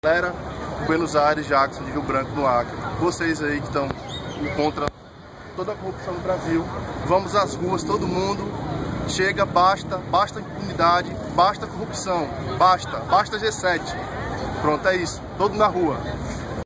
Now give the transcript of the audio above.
Galera, Buenos Aires, Jackson, de Rio Branco, no Acre, vocês aí que estão contra toda a corrupção no Brasil, vamos às ruas, todo mundo, chega, basta impunidade, basta corrupção, basta G7, pronto, é isso, todo na rua.